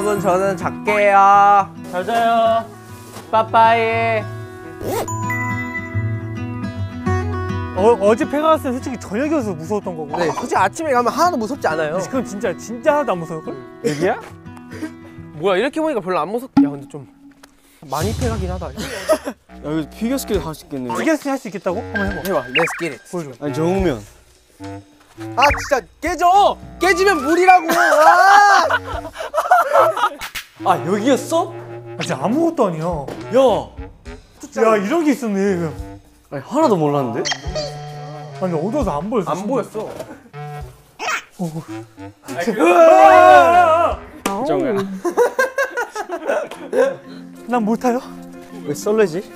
여러분 저는 잘게요. 잘 자요. 빠빠이. 어제 페가수스는 솔직히 저녁이어서 무서웠던 거고. 네, 솔직히 아침에 가면 하나도 무섭지 않아요. 그건 진짜 하나도 안 무서울걸? 여기야? 뭐야 이렇게 보니까 별로 안 무섭. 야 근데 좀 많이 패가긴 하다. 야 여기 피겨스케이트 할 수 있겠네. 피겨스케이트 할 수 있겠다고? 한번 해봐. 해봐. Let's get it. 보여줘. 아니 정우면. 아 진짜 깨져. 깨지면 물이라고. 아 여기였어? 아, 진짜 아무것도 아니야. 야. 야 이런 게 있었네. 아니 하나도 몰랐는데? 아니 어두워서 안 보였어. 안 보였어. 정우야. 난 못 타요. 왜 썰레지?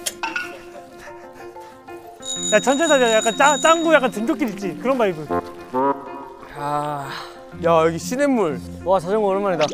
야 천천히 타자. 약간 짱구 약간 등굣길 있지. 그런 바이브. 야 여기 시냇물. 와 자전거 오랜만이다.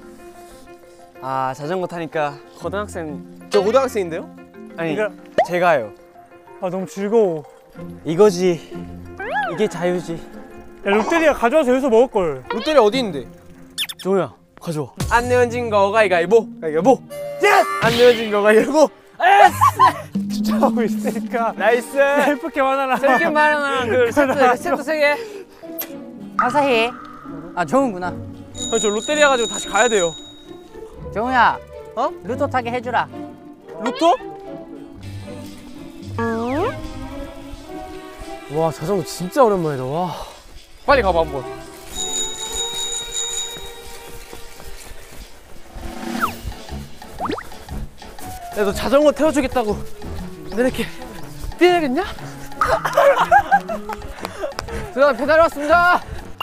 아 자전거 타니까 고등학생. 저 고등학생인데요? 아니 그러니까- 제가요. 아 너무 즐거워. 이거지. 이게 자유지. 야 롯데리아 가져와서 여기서 먹을 걸. 롯데리아 어디 있는데? 정우야 가져와. 안 내어진 거 가위가위보. 가위가위보. 예스! 안 내어진 거 가위가위보. 진짜 하고 있으니까. 나이스. 예쁘게 화나라. 이렇게 말하면 그 세트 3개. 아사히. 아 정우구나. 저 롯데리아 가지고 다시 가야 돼요. 정우야. 어? 루토 타게 해주라. 로또? 와 자전거 진짜 오랜만이다. 와 빨리 가봐 한번. 야 너 자전거 태워주겠다고 내 이렇게 뛰어야겠냐? 자 배달 왔습니다.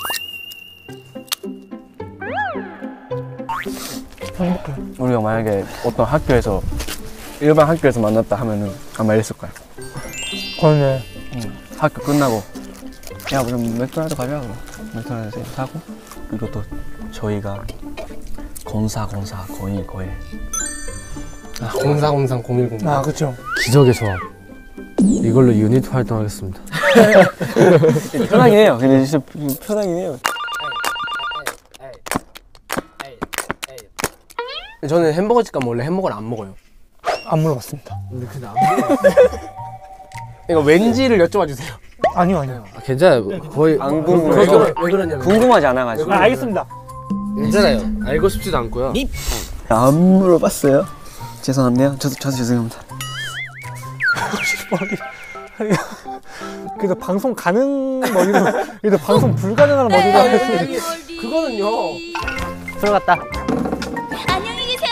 우리가 만약에 어떤 학교에서 일반 학교에서 만났다 하면은 아마 이랬을 거야. 그러네. 학교 끝나고 야 우리 맥도날드 가자. 그럼 맥도날드 사고 그리고 또 저희가 공사 01 0403 010 아 그쵸. 기적의 조합 이걸로 유니트 활동하겠습니다. 편하긴 해요. 근데 진짜 편하긴 해요. 저는 햄버거 집 가면 원래 햄버거를 안 먹어요. 안 물어봤습니다. 이거 왠지를 여쭤봐 주세요. 아니요. 괜찮아요. 거의 안 궁금해요. 왜 그러냐면 궁금하지 않아가지고. 알겠습니다. 괜찮아요. 알고 싶지도 않고요. 안 물어봤어요. 죄송한데요. 저도 죄송합니다. 그래서 방송 가능 머리로 그래서 방송 불가능한 머리로 그거는요. 들어갔다. 안녕히 계세요.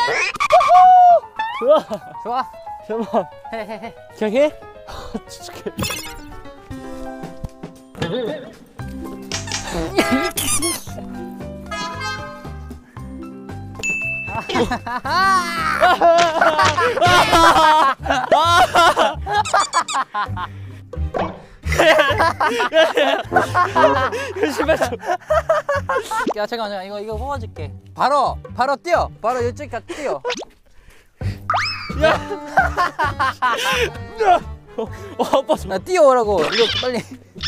좋아. 잠깐만. 해. 그냥 해? 야 잠깐만 이거 뽑아줄게. 바로 뛰어. 바로 이쪽 가 뛰어. 아빠 나 뛰어오라고. 이거 빨리.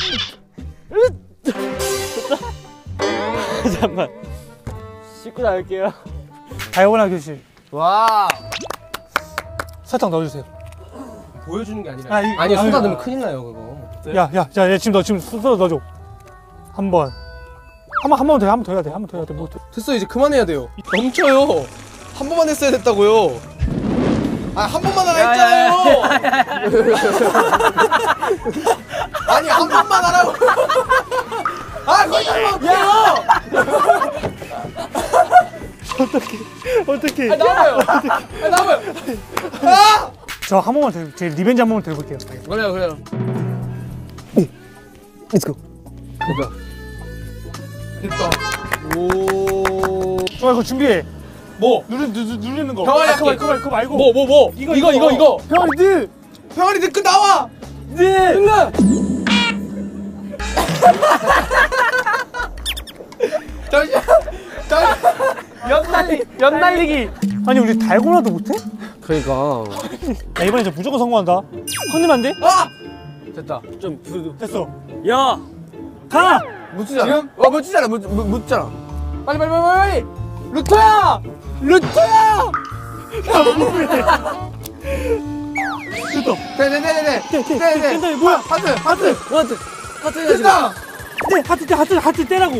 잠깐만. 씻고 나갈게요. 다이오나 교실. 와 설탕 넣어주세요. 보여주는 게 아니라. 아, 아니 아니, 쏟아 아니. 넣으면 큰일 나요 그거. 야 지금 쏟아 넣어줘. 한 번 더 해야 돼. 뭐 됐어 이제 그만해야 돼요. 넘쳐요. 한 번만 했어야 됐다고요. 아 한 번만 하라 했잖아요. 아니 한 번만 하라고. 아 거기까지만 할게요. 어떻게? 나와요. 나와요. 아! 저 한 번만 더, 제 리벤지 한 번만 더 해볼게요. 그래요. Let's go. 됐다. 오. 이거 준비해. 뭐? 누르는 거. 병아리 할게. 그거 말고. 뭐? 이거. 병아리 늘. 병아리 늦게 나와. 네. 잠시만. 연날리기. 아니 우리 달고나도 못해? 그러니까. 야 이번에 저 무조건 성공한다. 혼내면 안 돼? 아! 됐다. 됐어. 야! 가! 묻히잖아. 지금? 묻히잖아. 묻잖아. 빨리. 루토야! 루테야! 네네네네 뭐야 하트 됐다 네, 하트 떼라고.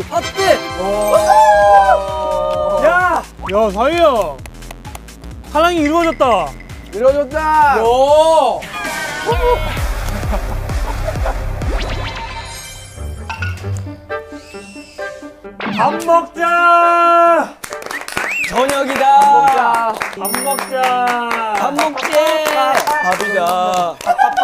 야 사이야. 사랑이 이루어졌다. 이루어졌다 밥 먹자. 저녁이다. 밥 먹자. 밥 먹지! 밥이다.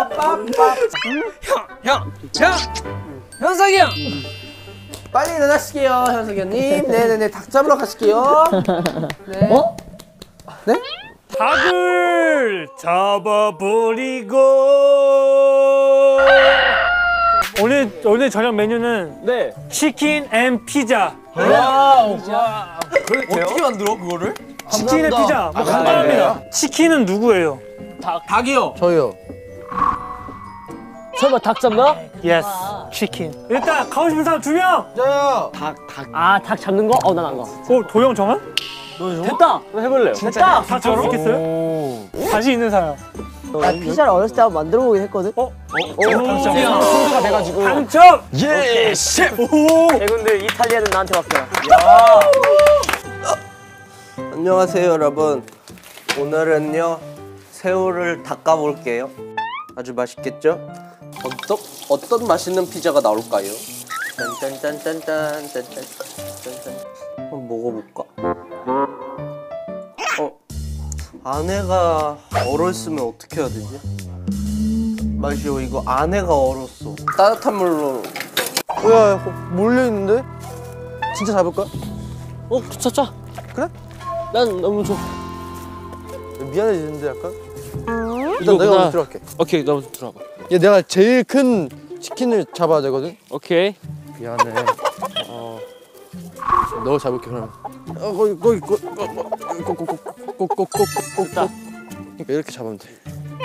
현석이 형! 빨리 일어나실게요 현석이 형님 네네네 닭 잡으러 가실게요 네. 네? 닭을 잡아버리고. 오늘 저녁 메뉴는 네. 치킨 앤 피자. 어떻게 만들어 그거를? 치킨 앤 피자. 뭐 간단합니다. 치킨은 누구예요? 닭이요 저요 설마 닭 잡나? 예스. 치킨. 일단 가고 싶은 사람 2명. 저요 아, 닭 잡는 거? 난 안 가. 도영 정한? 됐다! 해볼래요. 됐다! 다 잡을 수 있겠어요? 자신 있는 사람. 나 피자를 어렸을 때 한번 만들어 보긴 했거든? 친구가 돼가지고. 당첨! 예, 셰프. 근데 이탈리아는 나한테 맡겨라. 안녕하세요 여러분. 오늘은요 새우를 닦아볼게요. 아주 맛있겠죠? 어떤 맛있는 피자가 나올까요? 짠짠짠짠짠짠짠. 한번 먹어볼까? 아내가 얼었으면 어떻게 해야 되지? 맛이요 이거 아내가 얼었어. 따뜻한 물로. 야 몰려있는데? 진짜 잡을까? 잡자. 그래? 난 너무 좋아. 미안해지는데 약간? 일단 내가 먼저 들어갈게 오케이, 너 먼저 들어와봐. 얘 내가 제일 큰 치킨을 잡아야 되거든? 오케이. 미안해 너 잡을게 그러면 거기 꼭꼭꼭꼭꼭꼭꼭꼭 이렇게 잡으면 돼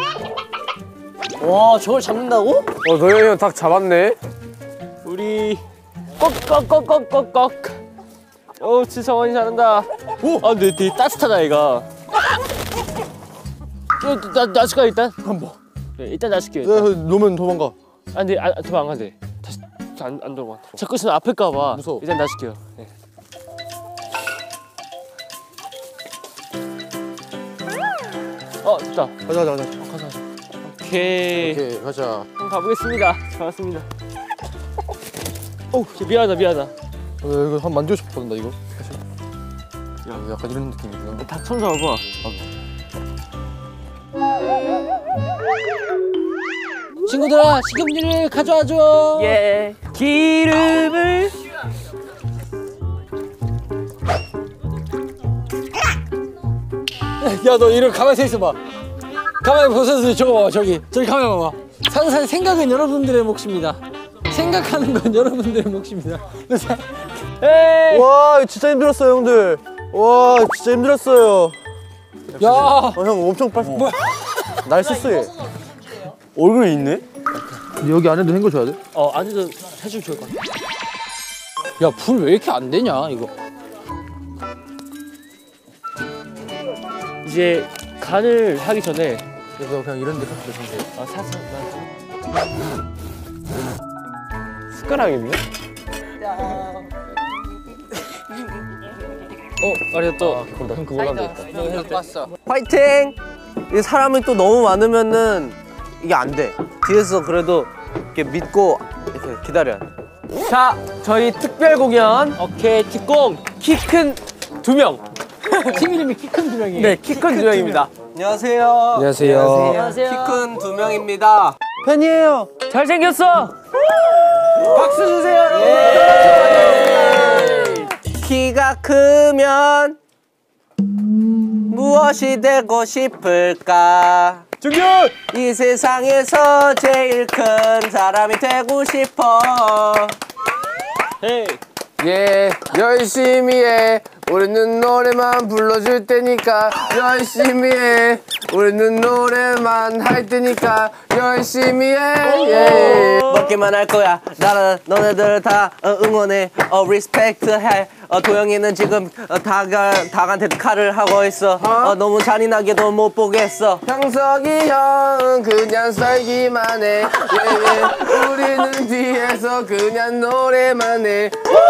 와, 저걸 잡는다고? 도현이 형 닭 잡았네 우리 꺽꺽꺽꺽꺽꺽. 진짜 성원이 잘한다. 근데 되게 따뜻하다 얘가. 놔줄까 일단? 한번 일단 놔줄게. 놓으면 도망가 근데 도망 안 가대. 다시 안 도망가. 자꾸 있으면 아플까봐. 무서워. 일단 놔줄게요. 네. 됐다. 가자 오케이. 오케이 가자 한번 가보겠습니다. 잡았습니다. 미안하다. 이거 한번 만지고 싶었거든 나 이거 사실 야 약간 이런 느낌이구나 닭 처음 잡아봐. 친구들아, 식용유를 가져와줘! 예. 기름을. 야, 너 이런 가만히 서 있어봐. 가만히 벗어서 저거 봐봐, 저기 가만히 봐봐. 항상 생각은 여러분들의 몫입니다. 생각하는 건 여러분들의 몫입니다. 와 이거 진짜 힘들었어요 형들 와 진짜 힘들었어요 야, 형 엄청 빨리 날 씻어해 얼굴이 있네? 여기 안에도 헹궈줘야 돼? 안에도 해주면 좋을 것 같아. 야, 불 왜 이렇게 안 되냐, 이거? 이제 간을 하기 전에 그래서 그냥 이런 데 갖다 대면 돼 살짝 숟가락 있네? 알겠다. 그럼 그걸로 하면 되겠다. 갖고 왔어. 화이팅! 이 사람이 또 너무 많으면은 이게 안 돼. 뒤에서 그래도 이렇게 믿고 이렇게 기다려야 돼. 자, 저희 특별 공연. 오케이, 특공. 키 큰 2명. 팀 이름이 키 큰 2명이에요. 네, 키 큰 2명입니다. 안녕하세요. 안녕하세요 키 큰 2명입니다. 팬이에요 잘생겼어. 박수 주세요, 여러분. 키가 크면 무엇이 되고 싶을까? 정답! 이 세상에서 제일 큰 사람이 되고 싶어. 헤이. 예, 열심히 해. 우리는 노래만 불러줄 테니까 열심히 해. 우리는 노래만 할 테니까 열심히 해. 예. 재밌게만 할 거야. 나는 너네들 다 응원해. 리스펙트 해. 도영이는 지금 닭한테 칼을 하고 있어. 너무 잔인하게도 못 보겠어. 형석이 형 그냥 썰기만 해. 우리는 뒤에서 그냥 노래만 해.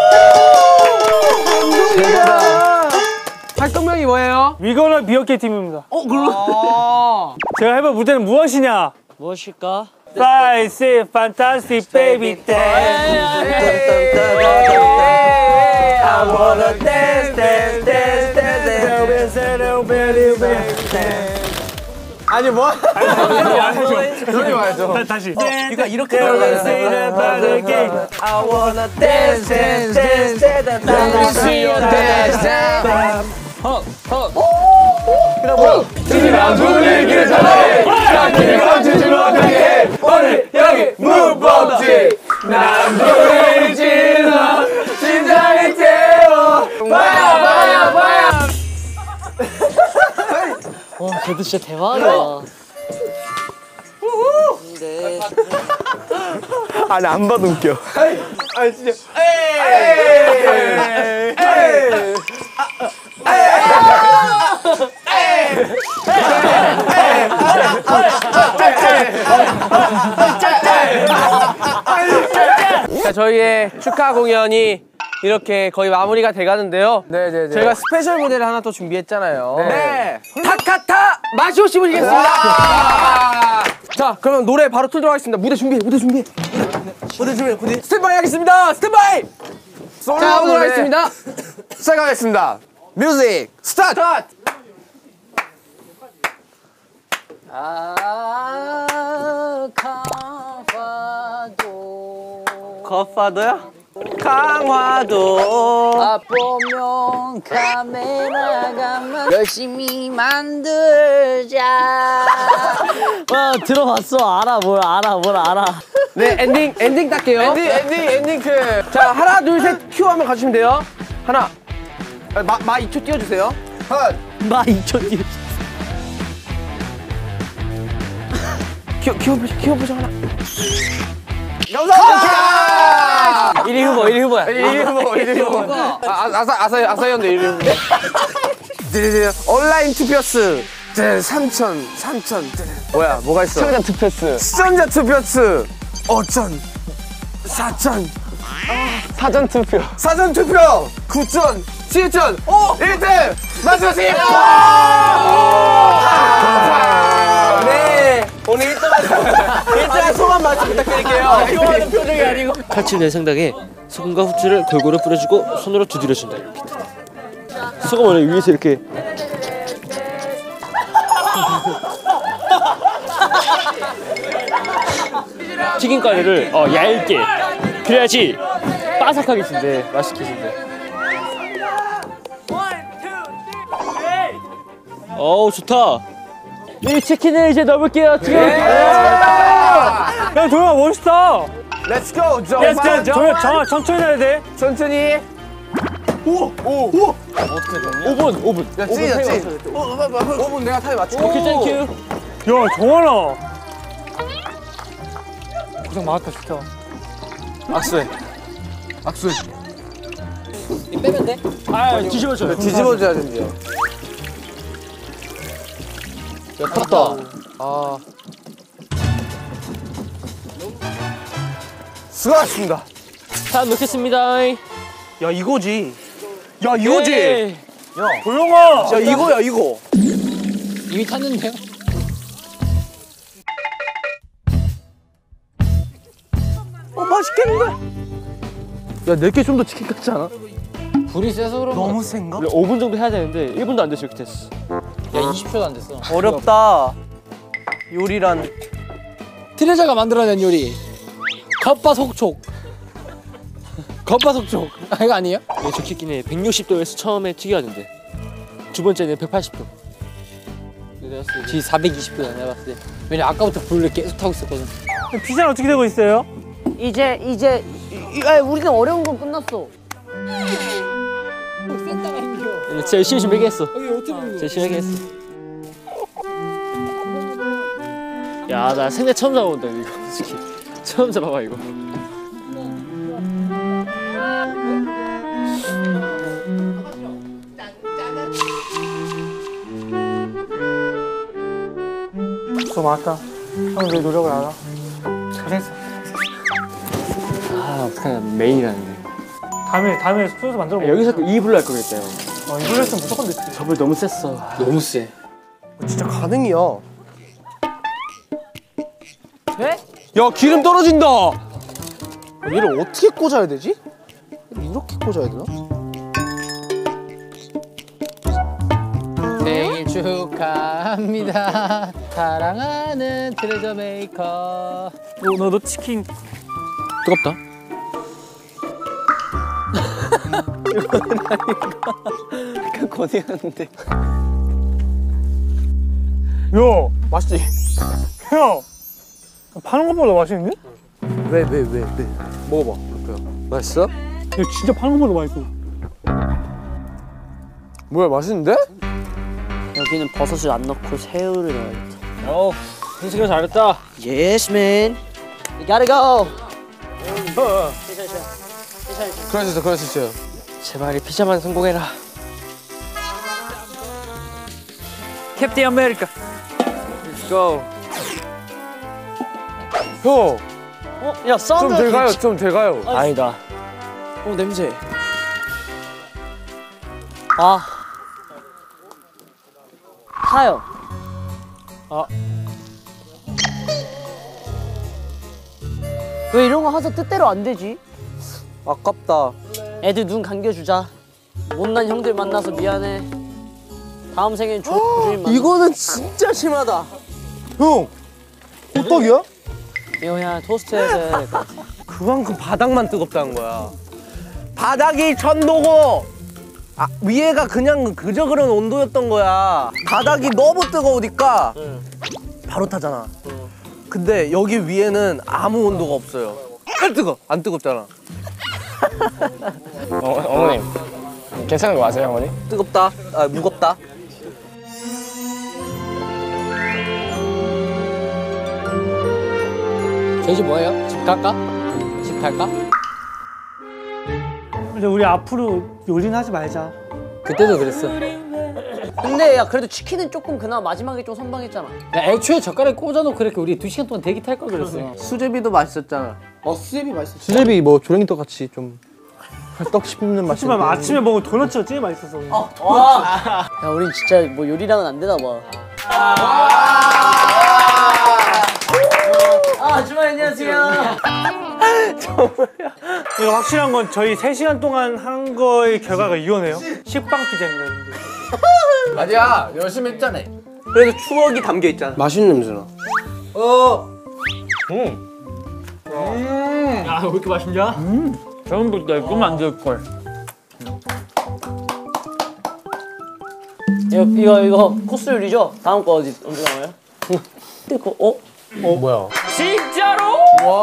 활동명이 뭐예요? 위거너 비어케 팀입니다. 그럼. 제가 해볼 무대는 무엇이냐? 무엇일까? Fly, see, fantastic baby dance. I wanna dance, dance, dance, dance. 아니 뭐? 노래 말죠. 다시. 그러니까 이렇게 들어가야 I wanna dance, dance, dance, dance, dance, dance. 지지만 분위기를 전해 자기를 감추지 못하게 오늘 여기 무법지 난 불을 질러 심장을 태워 봐야 그래도 진짜 대박이야. 근데 아니 안 봐도 웃겨 아니 진짜 자, 저희의 축하 공연이 이렇게 거의 마무리가 돼가는데요. 네네네 저희가 스페셜 무대를 하나 또 준비했잖아요. 네 타카타 마시오씨 모시겠습니다. 자, 그러면 노래 바로 틀도록 하겠습니다. 무대 준비. 스탠바이 하겠습니다. 스탠바이. 자, 가보도록 하겠습니다. 시작하겠습니다 뮤직 스타트 godfather야? 강화도 보면 카메라가 열심히 만들자. 들어봤어. 알아 뭘 알아. 네, 엔딩 딸게요. 엔딩 그 자, 하나, 둘, 셋, 큐 하면 가주시면 돼요. 하나. 마 2초 띄워주세요. 마 2초 뒤에. 큐 보자 하나. 감사합니다 1위 후보, 1위 후보야. 1위 후보 아사히언데 1위 후보 온라인 투표수 3천 뭐야 뭐가 있어 시청자 투표수 시청자 투표수 5천 4천 사전 투표 9천 7천 1등 마수씨 네 오늘 1등 소감 말씀 부탁드릴게요 좋아하는 표정이 아니고 칼치 내 생각에 소금과 후추를 골고루 뿌려주고 손으로 두드려준다. 소금을 위에서 이렇게 튀김가루를 얇게 그래야지 바삭하게 진대. 맛있게 진대. 어우 좋다. 이 치킨을 이제 넣어볼게요. 지금. 야, 도영아 멋있다. Let's go, 야, 도영아 천천히 해야 돼. 천천히. 오. 5분. 야, 찌자, 찌. 5분 내가 타임 맞춰. 오케이 땡큐. 야, 정원아. 고생 많았다, 진짜. 악수해. 빼면 돼? 뒤집어줘. 뒤집어줘야 된대요. 야 컸다. 수고하셨습니다. 다 넣겠습니다. 야, 이거지. 예. 도영아. 야, 이거야, 이거. 이미 탔는데요? 맛있겠는데? 야, 내게 좀 더 치킨 같지 않아? 불이 세서 그런 거. 너무 센가? 원래 5분 정도 해야 되는데 1분도 안 돼서 이렇게 됐어. 야 20초도 안 됐어. 어렵다. 요리란. 트레저가 만들어낸 요리. 겉바속촉. 겉바속촉. 아 이거 아니에요? 예, 적히기는 160도에서 처음에 튀겨야 된대. 두 번째는 180도. 지 420도야 내가 봤을 때. 왜냐 아까부터 불을 계속 타고 있었거든. 피자는 어떻게 되고 있어요? 이제 우리는 어려운 건 끝났어. 진짜 열심히 준비했어. 열심히 했어. 야, 나 생애 처음 잡아본다 이거 솔직히. 처음 잡아봐 이거. 수고 많았다. 형 내 노력을 알아. 고생했어. 아 어떡하냐 메인이라는데. 다음에 숙소에서 만들어 먹어. 여기서 이불로 할 거겠다 형. 이걸로 했으면 무조건 됐지. 저불 너무 셌어. 너무 세. 진짜 가능이야. 야 기름 떨어진다. 얘를 어떻게 꽂아야 되지? 이렇게 꽂아야 되나? 생일 축하합니다. 사랑하는 트레저 메이커. 너 치킨. 뜨겁다. 약간 고생하는데. 야, 맛있지? 형. 파는 것보다 맛있는데? 왜? 먹어봐. 맛있어? 야, 진짜 파는 것보다 맛있어. 뭐야 맛있는데? 여기는 버섯을 안 넣고 새우를 넣어야겠다. 현식이 잘했다. Yes, man. You gotta go. 그럴 수 있어요. 제발 이 피자만 성공해라. 캡틴 아메리카. Let's go. 형, 야, 사운드. 좀 돼가요. 아니다. 냄새. 아. 타요. 왜 이런 거 항상 뜻대로 안 되지? 아깝다. 애들 눈 감겨주자. 못난 형들 만나서 미안해. 다음 생엔 조주인 만나. 이거는 진짜 심하다. 형! 호떡이야? 이거 그냥 토스트 해서 해야 될 것 같아. 그만큼 바닥만 뜨겁다는 거야. 바닥이 천도고 위에가 그냥 그저 그런 온도였던 거야. 바닥이 너무 뜨거우니까 바로 타잖아. 근데 여기 위에는 아무 온도가 없어요. 안 뜨겁잖아. 어머님 괜찮은 거 맞아요 어머니? 뜨겁다. 무겁다. 저희 집 뭐예요? 집 갈까? 집 갈까? 근데 우리 앞으로 요리는 하지 말자. 그때도 그랬어. 근데 야 그래도 치킨은 조금 그나마 마지막에 좀 선방했잖아. 야, 애초에 젓가락에 꽂아놓고 이렇게 우리 2시간 동안 대기 탈 걸 그랬어. 수제비도 맛있었잖아. 수제비 맛있어. 수제비 뭐 조랭이떡 같이 좀 떡 씹는 맛이. 하지만 아침에 먹은 도넛이 제일 맛있었어. 야 우린 진짜 뭐 요리랑은 안 되나 봐. 주말 안녕하세요. 이거 확실한 건 저희 3시간 동안 한 거의 결과가 이거네요. 식빵 피자입니다. 맞아, 열심히 했잖아. 그래서 추억이 담겨 있잖아. 맛있는 냄새나. 야, 왜 이렇게 맛있냐? 처음부터 이거 만들 걸. 이거 코스 요리죠? 다음 거 언제 나와요? 이거 뭐야? 진짜로?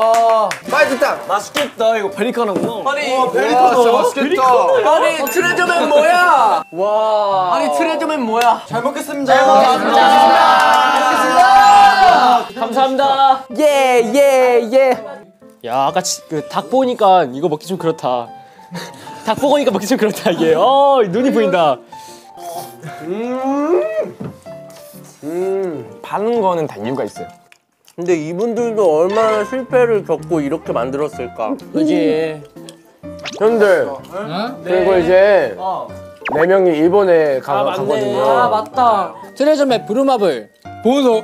맛있겠다 이거 베리카노구나. 아니 베리카노 진짜 맛있겠다. 아니 트레저맨 뭐야? 와. 아니 트레저맨 뭐야? 잘 먹겠습니다. 감사합니다. 예. 야 아까 그 닭 보니까 이거 먹기 좀 그렇다. 닭 보니까 먹기 좀 그렇다 이게. 눈이 보인다. 파는 거는 다 이유가 있어요. 근데 이분들도 얼마나 실패를 겪고 이렇게 만들었을까? 그지. 형들 그리고 이제 4명이 일본에 가거든요. 아 맞다. 트레저맵 브루마블 보소.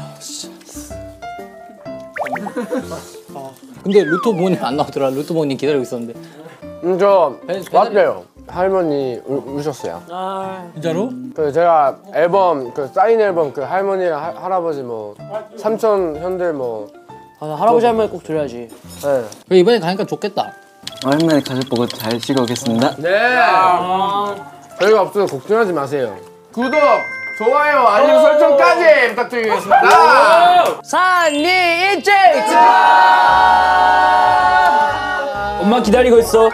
근데 루토 부모님 안 나오더라. 루토 부모님 기다리고 있었는데. 저 왔대요. 할머니 우셨어요. 진짜로? 그 제가 앨범 그 사인 앨범 그 할머니랑 할아버지 뭐 삼촌 형들 뭐 할아버지 할머니 꼭 드려야지. 네. 그래, 이번에 가니까 좋겠다. 오랜만에 가족 보고 잘 쉬고 오겠습니다. 네. 저희가 없어서 걱정하지 마세요. 구독, 좋아요, 알림 설정까지 부탁드리겠습니다. 산리 일제. 엄마 기다리고 있어.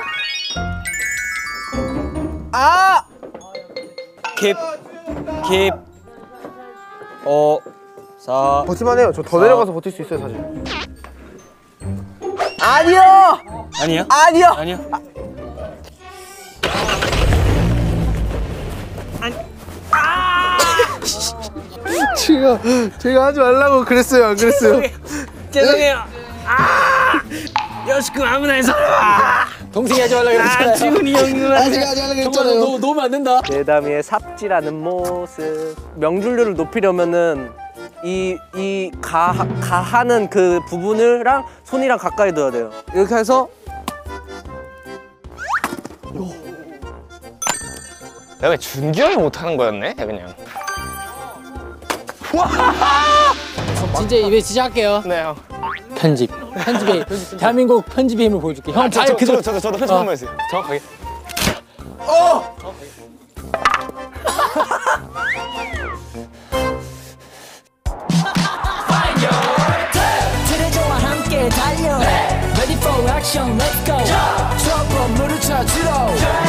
버틸만해요. 저 더 내려가서 버틸 수 있어요 사실. 아니요. 아니야? 아니요. 아니야? 제가 하지 말라고 그랬어요, 안 그랬어요? 죄송해요. 여시군 아무나 해서. 동생이 하지 말라 그랬잖아요. 지훈이 형님. 아직 하지 말라고 했잖아요. 놓으면 안 된다. 대담이의 삽질하는 모습. 명중률을 높이려면은 이 가하는 그 부분이랑 손이랑 가까이 둬야 돼요. 이렇게 해서 내가 준규 형이 못하는 거였네 그냥. 진짜 이제 시작할게요. 네 형. 편집의 대한민국 편집의 힘을 보여줄게. 형 잘 그대로. 저도 편집 한번 해주세요. 정확하게. 트레저와 함께 달려 Ready for action, let's go 트러블 물을 찾으러